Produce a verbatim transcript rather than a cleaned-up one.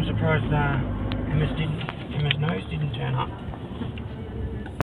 I'm surprised uh, Emma's didn't Emma's nose didn't turn up.